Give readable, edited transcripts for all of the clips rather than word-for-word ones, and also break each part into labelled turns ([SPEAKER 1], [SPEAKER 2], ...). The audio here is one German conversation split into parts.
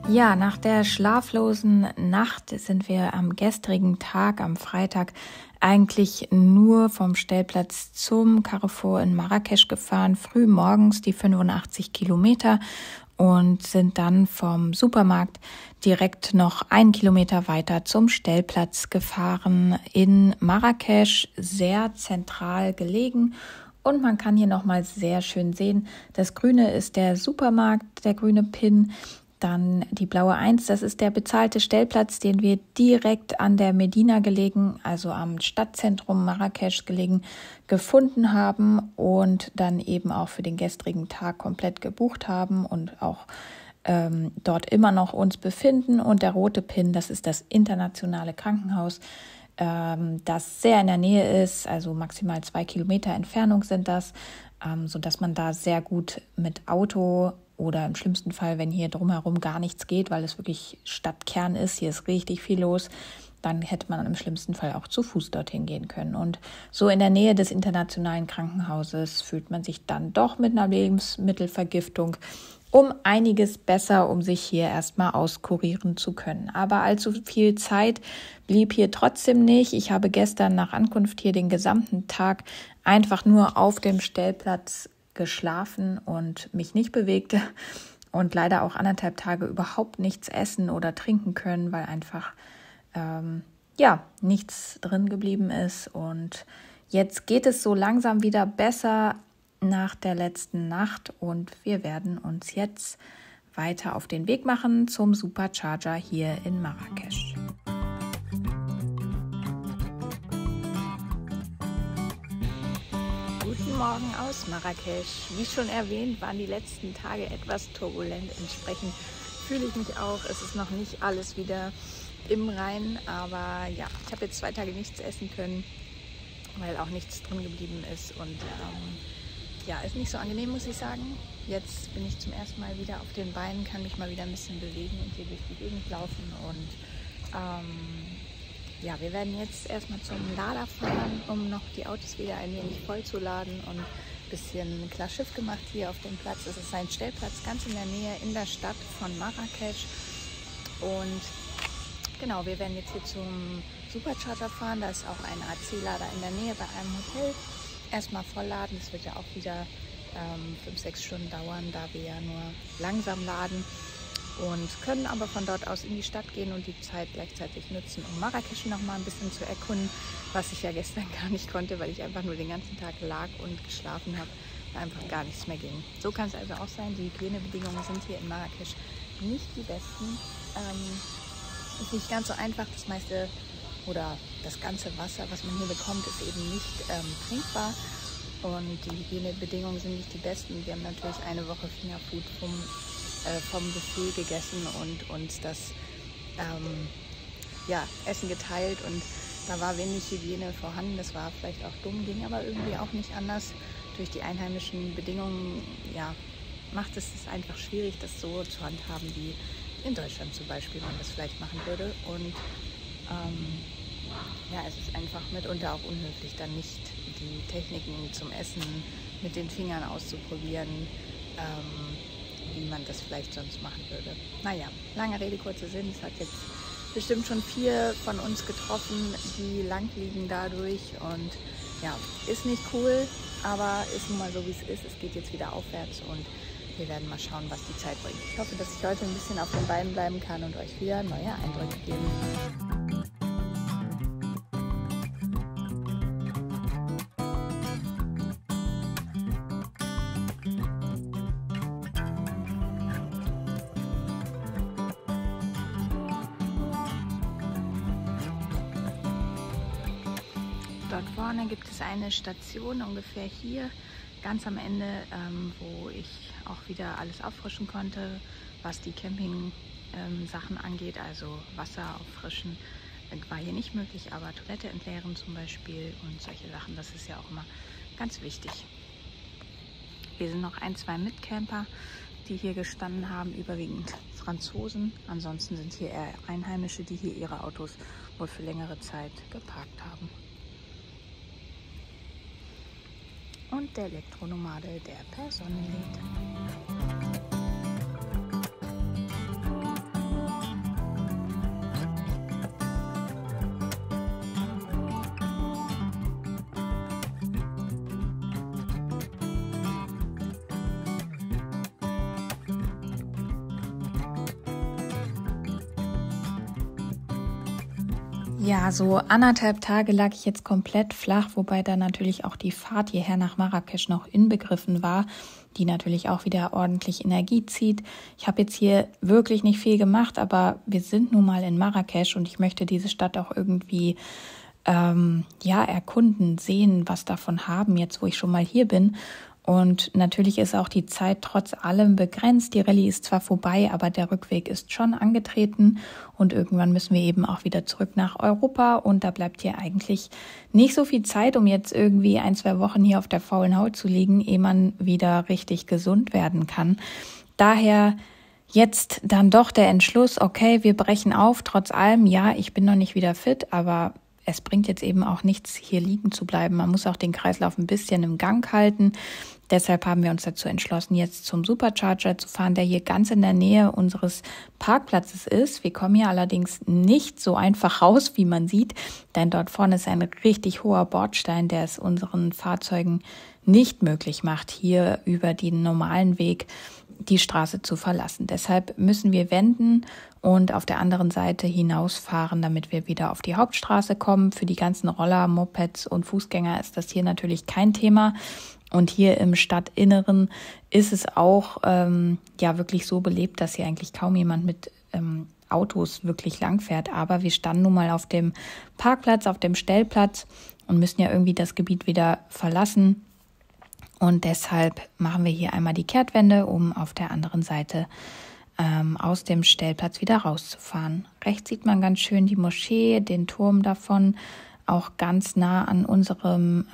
[SPEAKER 1] Ja, nach der schlaflosen Nacht sind wir am gestrigen Tag, am Freitag, eigentlich nur vom Stellplatz zum Carrefour in Marrakesch gefahren, früh morgens die 85 Kilometer und sind dann vom Supermarkt direkt noch 1 Kilometer weiter zum Stellplatz gefahren in Marrakesch, sehr zentral gelegen. Und man kann hier nochmal sehr schön sehen, das Grüne ist der Supermarkt, der grüne Pin. Dann die blaue 1, das ist der bezahlte Stellplatz, den wir direkt an der Medina gelegen, also am Stadtzentrum Marrakesch gelegen, gefunden haben und dann eben auch für den gestrigen Tag komplett gebucht haben und auch dort immer noch uns befinden. Und der rote Pin, das ist das internationale Krankenhaus, das sehr in der Nähe ist, also maximal 2 Kilometer Entfernung sind das, sodass man da sehr gut mit Auto oder im schlimmsten Fall, wenn hier drumherum gar nichts geht, weil es wirklich Stadtkern ist, hier ist richtig viel los, dann hätte man im schlimmsten Fall auch zu Fuß dorthin gehen können. Und so in der Nähe des internationalen Krankenhauses fühlt man sich dann doch mit einer Lebensmittelvergiftung um einiges besser, um sich hier erstmal auskurieren zu können. Aber allzu viel Zeit blieb hier trotzdem nicht. Ich habe gestern nach Ankunft hier den gesamten Tag einfach nur auf dem Stellplatz geschlafen und mich nicht bewegte und leider auch 1,5 Tage überhaupt nichts essen oder trinken können, weil einfach nichts drin geblieben ist. Und jetzt geht es so langsam wieder besser nach der letzten Nacht und wir werden uns jetzt weiter auf den Weg machen zum Supercharger hier in Marrakesch. Guten Morgen aus Marrakesch. Wie schon erwähnt, waren die letzten Tage etwas turbulent. Entsprechend fühle ich mich auch. Es ist noch nicht alles wieder im Reinen, aber ja, ich habe jetzt 2 Tage nichts essen können, weil auch nichts drin geblieben ist und ist nicht so angenehm, muss ich sagen. Jetzt bin ich zum ersten Mal wieder auf den Beinen, kann mich mal wieder ein bisschen bewegen und hier durch die Gegend laufen und wir werden jetzt erstmal zum Lader fahren, um noch die Autos wieder ein wenig voll zu laden und ein bisschen klar Schiff gemacht hier auf dem Platz. Es ist ein Stellplatz ganz in der Nähe in der Stadt von Marrakesch und genau, wir werden jetzt hier zum Supercharger fahren. Da ist auch ein AC-Lader in der Nähe bei einem Hotel. Erstmal vollladen, das wird ja auch wieder 5-6 Stunden dauern, da wir ja nur langsam laden und können aber von dort aus in die Stadt gehen und die Zeit gleichzeitig nutzen, um Marrakesch noch mal ein bisschen zu erkunden, was ich ja gestern gar nicht konnte, weil ich einfach nur den ganzen Tag lag und geschlafen habe, weil einfach gar nichts mehr ging. So kann es also auch sein, die Hygienebedingungen sind hier in Marrakesch nicht die besten. Ist nicht ganz so einfach, das meiste oder das ganze Wasser, was man hier bekommt, ist eben nicht trinkbar und die Hygienebedingungen sind nicht die besten. Wir haben natürlich eine Woche Fingerfood vom Buffet gegessen und uns das Essen geteilt und da war wenig Hygiene vorhanden. Das war vielleicht auch dumm, ging aber irgendwie auch nicht anders. Durch die einheimischen Bedingungen macht es einfach schwierig, das so zu handhaben, wie in Deutschland zum Beispiel man das vielleicht machen würde. Und es ist einfach mitunter auch unhöflich, dann nicht die Techniken zum Essen mit den Fingern auszuprobieren, wie man das vielleicht sonst machen würde. Naja, lange Rede, kurzer Sinn. Es hat jetzt bestimmt schon 4 von uns getroffen, die lang liegen dadurch. Und ist nicht cool, aber ist nun mal so, wie es ist. Es geht jetzt wieder aufwärts und wir werden mal schauen, was die Zeit bringt. Ich hoffe, dass ich heute ein bisschen auf den Beinen bleiben kann und euch wieder neue Eindrücke geben. Dort vorne gibt es eine Station, ungefähr hier, ganz am Ende, wo ich auch wieder alles auffrischen konnte, was die Camping-Sachen angeht, also Wasser auffrischen, war hier nicht möglich, aber Toilette entleeren zum Beispiel und solche Sachen, das ist ja auch immer ganz wichtig. Wir sind noch 1-2 Mitcamper, die hier gestanden haben, überwiegend Franzosen. Ansonsten sind hier eher Einheimische, die hier ihre Autos wohl für längere Zeit geparkt haben. Und der Elektronomade, der per Sonne lädt. Ja, so 1,5 Tage lag ich jetzt komplett flach, wobei da natürlich auch die Fahrt hierher nach Marrakesch noch inbegriffen war, die natürlich auch wieder ordentlich Energie zieht. Ich habe jetzt hier wirklich nicht viel gemacht, aber wir sind nun mal in Marrakesch und ich möchte diese Stadt auch irgendwie erkunden, sehen, was davon haben, jetzt wo ich schon mal hier bin. Und natürlich ist auch die Zeit trotz allem begrenzt. Die Rallye ist zwar vorbei, aber der Rückweg ist schon angetreten und irgendwann müssen wir eben auch wieder zurück nach Europa und da bleibt hier eigentlich nicht so viel Zeit, um jetzt irgendwie 1-2 Wochen hier auf der faulen Haut zu liegen, ehe man wieder richtig gesund werden kann. Daher jetzt dann doch der Entschluss, okay, wir brechen auf, trotz allem, ja, ich bin noch nicht wieder fit, aber es bringt jetzt eben auch nichts, hier liegen zu bleiben. Man muss auch den Kreislauf ein bisschen im Gang halten. Deshalb haben wir uns dazu entschlossen, jetzt zum Supercharger zu fahren, der hier ganz in der Nähe unseres Parkplatzes ist. Wir kommen hier allerdings nicht so einfach raus, wie man sieht, denn dort vorne ist ein richtig hoher Bordstein, der es unseren Fahrzeugen nicht möglich macht, hier über den normalen Weg die Straße zu verlassen. Deshalb müssen wir wenden und auf der anderen Seite hinausfahren, damit wir wieder auf die Hauptstraße kommen. Für die ganzen Roller, Mopeds und Fußgänger ist das hier natürlich kein Thema. Und hier im Stadtinneren ist es auch wirklich so belebt, dass hier eigentlich kaum jemand mit Autos wirklich langfährt. Aber wir standen nun mal auf dem Parkplatz, auf dem Stellplatz und müssen ja irgendwie das Gebiet wieder verlassen. Und deshalb machen wir hier einmal die Kehrtwende, um auf der anderen Seite aus dem Stellplatz wieder rauszufahren. Rechts sieht man ganz schön die Moschee, den Turm davon, auch ganz nah an unserem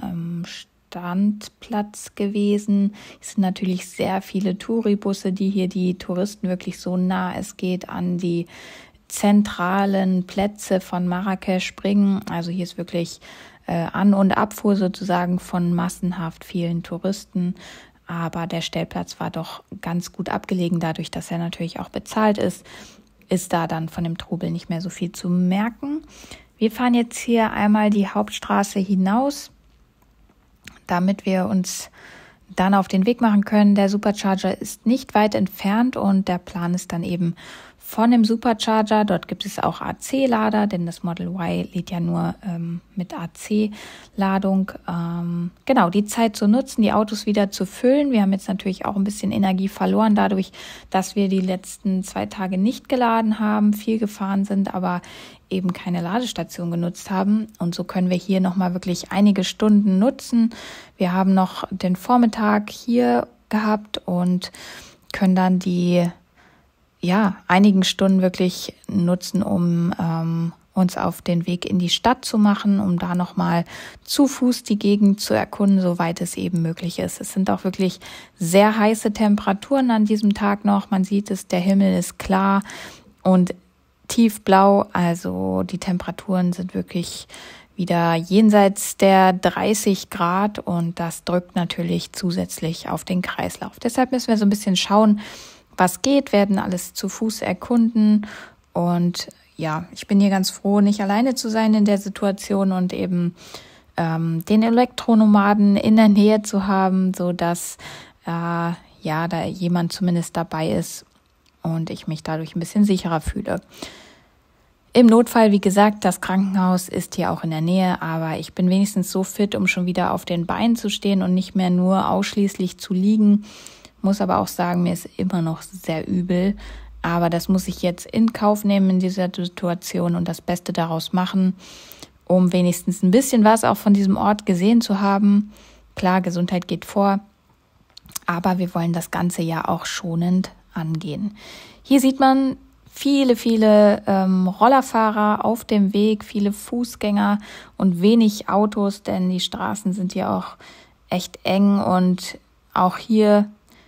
[SPEAKER 1] Standplatz gewesen. Es sind natürlich sehr viele Touribusse, die hier die Touristen wirklich so nah es geht an die zentralen Plätze von Marrakesch bringen. Also hier ist wirklich An- und Abfuhr sozusagen von massenhaft vielen Touristen. Aber der Stellplatz war doch ganz gut abgelegen, dadurch, dass er natürlich auch bezahlt ist da dann von dem Trubel nicht mehr so viel zu merken. Wir fahren jetzt hier einmal die Hauptstraße hinaus, damit wir uns dann auf den Weg machen können. Der Supercharger ist nicht weit entfernt und der Plan ist dann eben von dem Supercharger. Dort gibt es auch AC-Lader, denn das Model Y lädt ja nur mit AC-Ladung. Die Zeit zu nutzen, die Autos wieder zu füllen. Wir haben jetzt natürlich auch ein bisschen Energie verloren, dadurch, dass wir die letzten 2 Tage nicht geladen haben, viel gefahren sind, aber eben keine Ladestation genutzt haben. Und so können wir hier nochmal wirklich einige Stunden nutzen. Wir haben noch den Vormittag hier gehabt und können dann die einigen Stunden wirklich nutzen, um uns auf den Weg in die Stadt zu machen, um da nochmal zu Fuß die Gegend zu erkunden, soweit es eben möglich ist. Es sind auch wirklich sehr heiße Temperaturen an diesem Tag noch. Man sieht es, der Himmel ist klar und tiefblau, also die Temperaturen sind wirklich wieder jenseits der 30 Grad und das drückt natürlich zusätzlich auf den Kreislauf. Deshalb müssen wir so ein bisschen schauen, was geht, werden alles zu Fuß erkunden und ich bin hier ganz froh, nicht alleine zu sein in der Situation und eben den Elektronomaden in der Nähe zu haben, sodass da jemand zumindest dabei ist und ich mich dadurch ein bisschen sicherer fühle. Im Notfall, wie gesagt, das Krankenhaus ist hier auch in der Nähe, aber ich bin wenigstens so fit, um schon wieder auf den Beinen zu stehen und nicht mehr nur ausschließlich zu liegen. Muss aber auch sagen, mir ist immer noch sehr übel, aber das muss ich jetzt in Kauf nehmen in dieser Situation und das Beste daraus machen, um wenigstens ein bisschen was auch von diesem Ort gesehen zu haben. Klar, Gesundheit geht vor, aber wir wollen das Ganze ja auch schonend angehen. Hier sieht man viele Rollerfahrer auf dem Weg, viele Fußgänger und wenig Autos, denn die Straßen sind hier auch echt eng und auch hier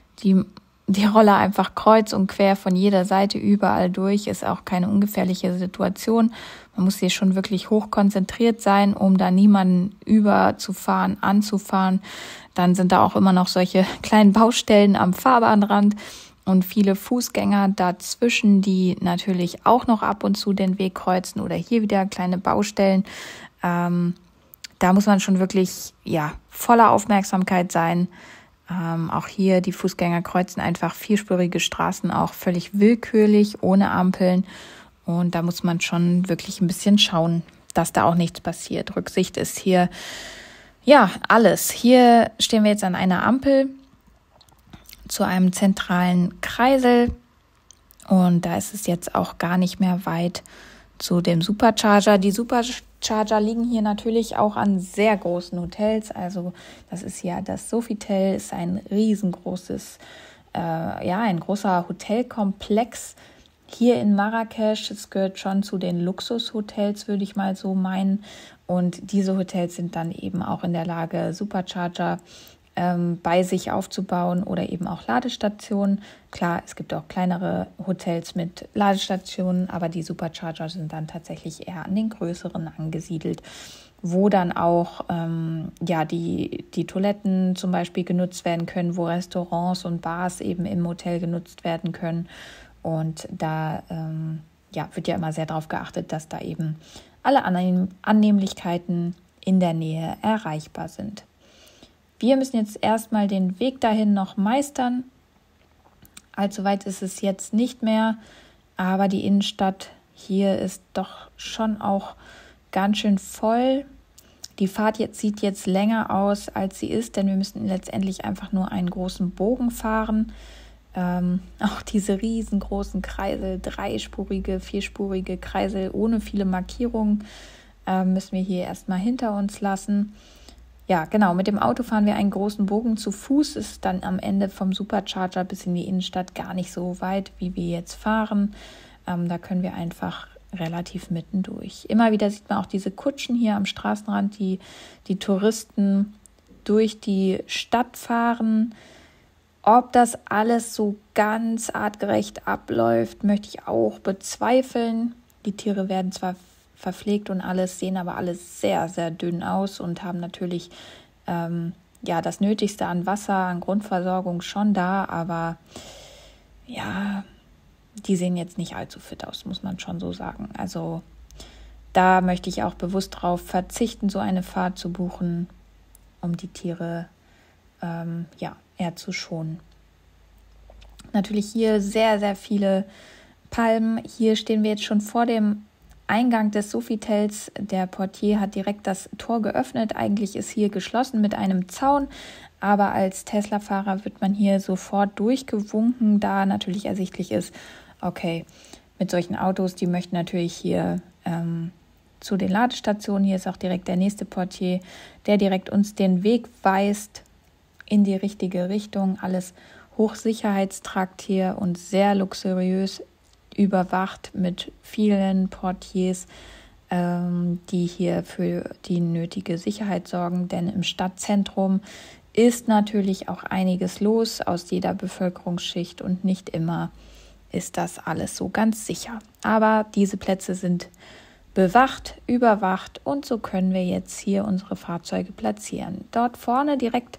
[SPEAKER 1] die Roller einfach kreuz und quer von jeder Seite überall durch, ist auch keine ungefährliche Situation. Man muss hier schon wirklich hoch konzentriert sein, um da niemanden überzufahren, anzufahren. Dann sind da auch immer noch solche kleinen Baustellen am Fahrbahnrand und viele Fußgänger dazwischen, die natürlich auch noch ab und zu den Weg kreuzen oder hier wieder kleine Baustellen. Da muss man schon wirklich voller Aufmerksamkeit sein. Auch hier, die Fußgänger kreuzen einfach vierspurige Straßen auch völlig willkürlich, ohne Ampeln. Und da muss man schon wirklich ein bisschen schauen, dass da auch nichts passiert. Rücksicht ist hier, ja, alles. Hier stehen wir jetzt an einer Ampel zu einem zentralen Kreisel und da ist es jetzt auch gar nicht mehr weit zu dem Supercharger. Die Supercharger liegen hier natürlich auch an sehr großen Hotels. Also das ist ja das Sofitel, ist ein riesengroßes, ein großer Hotelkomplex hier in Marrakesch. Es gehört schon zu den Luxushotels, würde ich mal so meinen. Und diese Hotels sind dann eben auch in der Lage, Supercharger bei sich aufzubauen oder eben auch Ladestationen. Klar, es gibt auch kleinere Hotels mit Ladestationen, aber die Supercharger sind dann tatsächlich eher an den größeren angesiedelt, wo dann auch die Toiletten zum Beispiel genutzt werden können, wo Restaurants und Bars eben im Hotel genutzt werden können. Und da wird ja immer sehr darauf geachtet, dass da eben alle Annehmlichkeiten in der Nähe erreichbar sind. Wir müssen jetzt erstmal den Weg dahin noch meistern. Allzu weit ist es jetzt nicht mehr, aber die Innenstadt hier ist doch schon auch ganz schön voll. Die Fahrt sieht jetzt länger aus, als sie ist, denn wir müssen letztendlich einfach nur einen großen Bogen fahren. Auch diese riesengroßen Kreisel, dreispurige, vierspurige Kreisel ohne viele Markierungen müssen wir hier erstmal hinter uns lassen. Ja, genau, mit dem Auto fahren wir einen großen Bogen. Zu Fuß ist dann am Ende vom Supercharger bis in die Innenstadt gar nicht so weit, wie wir jetzt fahren. Da können wir einfach relativ mittendurch. Immer wieder sieht man auch diese Kutschen hier am Straßenrand, die Touristen durch die Stadt fahren. Ob das alles so ganz artgerecht abläuft, möchte ich auch bezweifeln. Die Tiere werden zwar verpflegt und alles, sehen aber alles sehr, sehr dünn aus und haben natürlich das Nötigste an Wasser, an Grundversorgung schon da, aber ja, die sehen jetzt nicht allzu fit aus, muss man schon so sagen. Also da möchte ich auch bewusst darauf verzichten, so eine Fahrt zu buchen, um die Tiere eher zu schonen. Natürlich hier sehr, sehr viele Palmen. Hier stehen wir jetzt schon vor dem Eingang des Sofitels. Der Portier hat direkt das Tor geöffnet. Eigentlich ist hier geschlossen mit einem Zaun, aber als Tesla-Fahrer wird man hier sofort durchgewunken, da natürlich ersichtlich ist, okay, mit solchen Autos, die möchten natürlich hier zu den Ladestationen. Hier ist auch direkt der nächste Portier, der direkt uns den Weg weist in die richtige Richtung. Alles Hochsicherheitstrakt hier und sehr luxuriös überwacht mit vielen Portiers, die hier für die nötige Sicherheit sorgen. Denn im Stadtzentrum ist natürlich auch einiges los aus jeder Bevölkerungsschicht und nicht immer ist das alles so ganz sicher. Aber diese Plätze sind bewacht, überwacht und so können wir jetzt hier unsere Fahrzeuge platzieren. Dort vorne direkt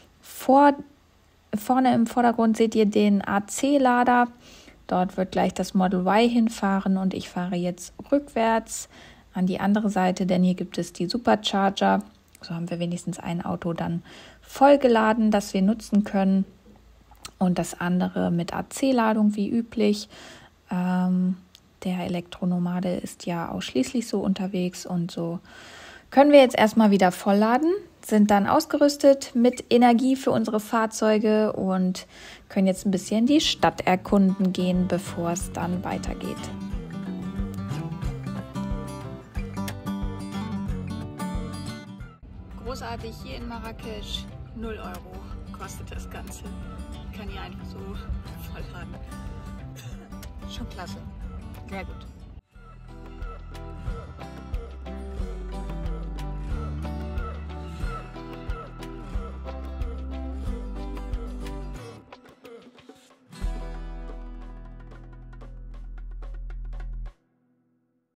[SPEAKER 1] vorne im Vordergrund seht ihr den AC-Lader. Dort wird gleich das Model Y hinfahren und ich fahre jetzt rückwärts an die andere Seite, denn hier gibt es die Supercharger. So haben wir wenigstens ein Auto dann vollgeladen, das wir nutzen können. Und das andere mit AC-Ladung wie üblich. Der Elektronomade ist ja ausschließlich so unterwegs und so können wir jetzt erstmal wieder vollladen, sind dann ausgerüstet mit Energie für unsere Fahrzeuge und können jetzt ein bisschen die Stadt erkunden gehen, bevor es dann weitergeht. Großartig hier in Marrakesch, 0 € kostet das Ganze. Ich kann hier einfach so vollladen. Schon klasse, sehr gut.